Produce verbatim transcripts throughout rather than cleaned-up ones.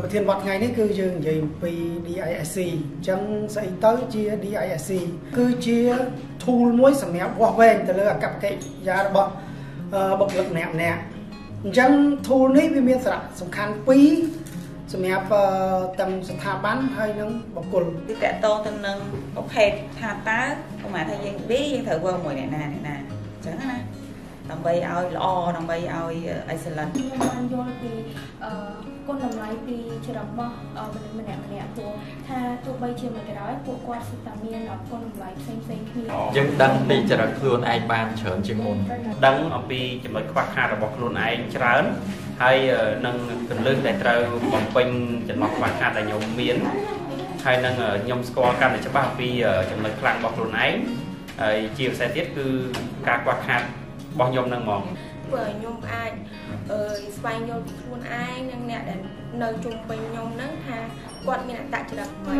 ประเทศวัดไงนี่คือយើងនិយាយពី D I S C អញ្ចឹងស្អីទៅជា D I S C គឺជា tool មួយសម្រាប់វាស់វែងទៅលើអកប្បកិរិយារបស់បុគ្គលិកម្នាក់ម្នាក់អញ្ចឹង tool នេះវាមានសារៈសំខាន់ពីរសម្រាប់ទាំងស្ថាប័នហើយនិងបុគ្គលគឺតកតងទៅនឹងប្រភេទថាតើប្រហែលថាយើង B យើងត្រូវធ្វើមួយអ្នកណាអ្នកណាអញ្ចឹងណាដើម្បីឲ្យល្អដើម្បីឲ្យ excellent ខ្ញុំបានយល់ពីគុណតម្លៃពីច្រមុះមនុស្សម្នាក់ម្នាក់ព្រោះថាទោះបីជាមិនក្រោយពួកគាត់សិតតែមានគុណតម្លៃផ្សេងផ្សេងគ្នាយើងដឹងពីចរិតខ្លួនឯងបានច្រើនជាងមុនដឹងអំពីចំណុចខ្វះខាតរបស់ខ្លួនឯងច្រើនហើយនឹងកលឹះដែលត្រូវបំពេញចំណុចខ្វះខាតដែលខ្ញុំមានហើយនឹងខ្ញុំស្គាល់កាន់តែច្បាស់ពីចំណុចខ្លាំងរបស់ខ្លួនឯងហើយជាពិសេសទៀតគឺការខ្វះខាតរបស់ខ្ញុំនឹងហ្មងព្រោះខ្ញុំអាចអឺស្វែងយល់ពីខ្លួនឯងនិងអ្នកដែលនៅជុំវិញខ្ញុំហ្នឹងថាគាត់មានអត្តចរិតម៉េច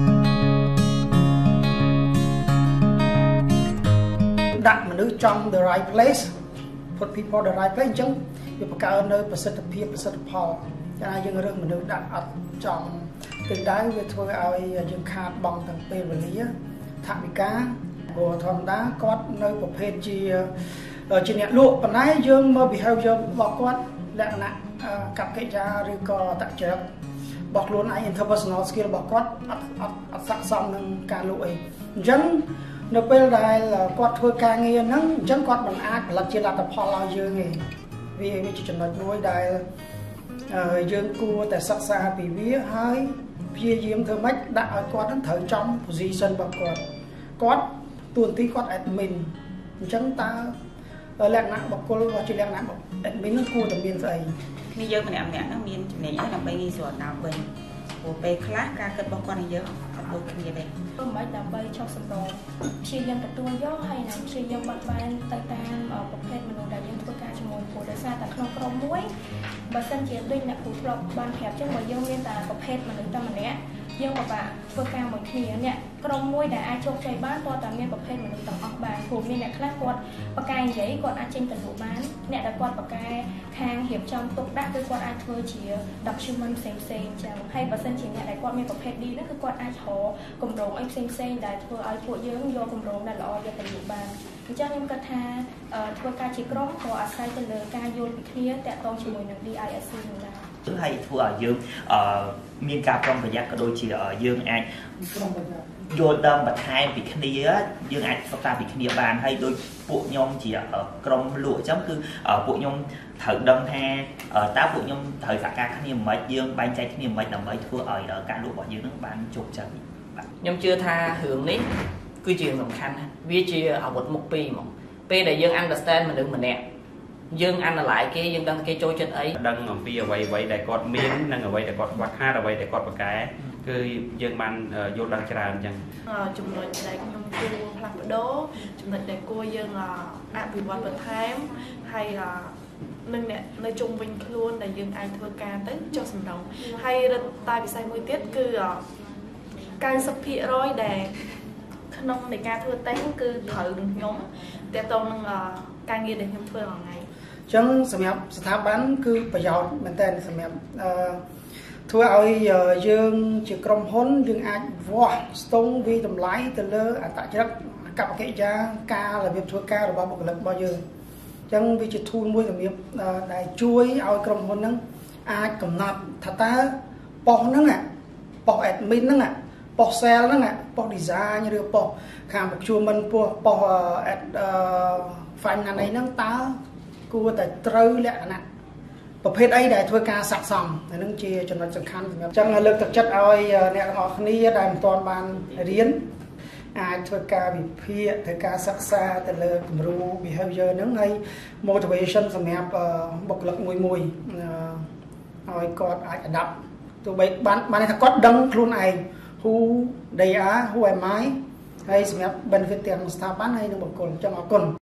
ដាក់មនុស្សចំ the right place put people the right place អញ្ចឹងវាបង្កើននៅប្រសិទ្ធភាពប្រសិទ្ធផលតែយើងរើសមនុស្សដាក់អត់ចំទិសដៅវាធ្វើឲ្យយើងខាតបង់ទាំងពេលវេលាថវិកាព្រោះធម្មតាគាត់នៅប្រភេទជាជាអ្នកលក់ប៉ុន្តែយើងមក behavior របស់គាត់លក្ខណៈកប្បកិរិយាឬក៏អត្តចរិតរបស់ខ្លួនឯង interpersonal skill របស់គាត់អត់អត់អត់ស័ក្តិសមនឹងការលក់អីអញ្ចឹងនៅពេលដែលគាត់ធ្វើការងារហ្នឹងអញ្ចឹងគាត់មិនអាចផលិតជាលទ្ធផលឲ្យយើងទេវាវាជាចំណុចមួយដែលយើងគួរតែសិក្សាពីវាហើយព្យាយាមធ្វើម៉េចដាក់ឲ្យគាត់នឹងត្រូវចំ position របស់គាត់គាត់តួនាទីគាត់ admin អញ្ចឹងតើលក្ខណៈបុគ្គលរបស់ជាលក្ខណៈ admin គួរតែមានស្អីនេះយើងម្នាក់ម្នាក់ហ្នឹងមានចំណេញហើយដើម្បីងាយស្រួលតាមវិញព្រោះពេលខ្លះការគិតរបស់គាត់នឹងយើងអត់ដូចគ្នាទេធ្វើម៉េចដើម្បីចុះសម្រងព្យាយាមទទួលយកហើយនឹងព្យាយាមបត់បែនទៅតាមប្រភេទមនុស្សដែលយើងធ្វើការជាមួយព្រោះដោយសារតែក្នុងក្រុមមួយបើសិនជាដូចអ្នកគ្រូធ្លាប់បានប្រាប់ចឹងបើយើងមានតែប្រភេទមនុស្សតែម្នាក់យើងពិបាកធ្វើការមួយគ្នាអ្នកក្រុមមួយដែលអាចជោគជ័យបានគាត់តែមានប្រភេទមនុស្សទាំងអស់បានព្រោះមានអ្នកខ្លះគាត់បកកែនិយាយគាត់អាចចេញទៅលក់បានអ្នកដែលគាត់បកកែខាងរៀបចំទុកដាក់គឺគាត់អាចធ្វើជា document ផ្សេងផ្សេងចឹងហើយបើសិនជាអ្នកដែលគាត់មានប្រភេទ D ហ្នឹងគឺគាត់អាចរកគម្រោងអីផ្សេងផ្សេងដែលធ្វើឲ្យពួកយើងយកគម្រោងដែលល្អយកទៅលក់បានអញ្ចឹងខ្ញុំគិតថាធ្វើការជាក្រុមក៏អាស្រ័យទៅលើការយល់ពីគ្នាតាក់ទងជាមួយនឹង D I S C នោះដែរហើយធ្វើឲ្យយើងមានការប្រុងប្រយ័ត្នក៏ដូចជាយើងអាចយល់ដឹងបន្ថែមពីគ្នាយើងអាចសិក្សាពីគ្នាបានហើយដូចពួកខ្ញុំជាក្រុមលក់អញ្ចឹងគឺពួកខ្ញុំត្រូវដឹងថាតើពួកខ្ញុំត្រូវសហការគ្នាមិនយើងបែងចែកគ្នាមិនដើម្បីធ្វើឲ្យការលក់របស់យើងនឹងបានជោគជ័យខ្ញុំជឿថារឿងនេះគឺជាសំខាន់វាជាអាវុធមុខពីរហ្មងពេលដែលយើង understand មនុស្សម្នាក់យើង analyze គេយើងដឹងគេចូលចិត្តអីដឹងអំពីអ្វីអ្វីដែលគាត់មាននិងអ្វីដែលគាត់ខ្វះខាតអ្វីដែលគាត់ប្រកែគឺយើងបានយល់ដឹងច្រើនអញ្ចឹងចំណុចដែលខ្ញុំគួរផ្លាស់ប្ដូរចំណុចដែលគួរយើងអភិវឌ្ឍបន្ថែមហើយនឹងអ្នកនៅជុំវិញខ្លួនដែលយើងអាចធ្វើការទៅចុះសម្រងហើយរឹតតែវិស័យមួយទៀតគឺកៅសិបភាគរយដែលក្នុងនៃការធ្វើតេស្តគឺត្រូវនឹងខ្ញុំទាក់ទងនឹងការងារដែលខ្ញុំធ្វើរាល់ថ្ងៃអញ្ចឹងសម្រាប់ស្ថាប័នគឺប្រយោជន៍មែនតើសម្រាប់អឺធ្វើឲ្យយើងជាក្រុមហ៊ុនយើងអាចវាស់ស្ទង់វិតម្លៃទៅលើអត្តចរិតកប្បកិរិយាការរបៀបធ្វើការរបស់បុគ្គលិករបស់យើងអញ្ចឹងវាជា tool មួយសម្រាប់ដែលជួយឲ្យក្រុមហ៊ុនហ្នឹងអាចកំណត់ថាតើប៉ុស្តិ៍ហ្នឹងប៉ុស្តិ៍ admin ហ្នឹងប៉ុស្តិ៍ sale ហ្នឹងប៉ុស្តិ៍ design ឬប៉ុស្តិ៍ខាង procurement ប៉ុស្តិ៍ប៉ុស្តិ៍ finance ហ្នឹងតើគួរតែត្រូវលក្ខណៈប្រភេទអីដែលធ្វើការស័ក្តិសមហ្នឹងជាចំណុចសំខាន់សម្រាប់អញ្ចឹងលើកទឹកចិត្តឲ្យអ្នកទាំងអស់គ្នាដែលមិនទាន់បានរៀនអាចធ្វើការវិភាគធ្វើការសិក្សាទៅលើគំរូ behavior ហ្នឹងហើយ motivation សម្រាប់បុគ្គលិកមួយមួយឲ្យគាត់អាច adapt ទោះបីបានបានថាគាត់ដឹងខ្លួនឯង who they are who am I ហើយសម្រាប់ benefit ទាំងស្ថាប័នហើយនិងបុគ្គលអញ្ចឹងអរគុណ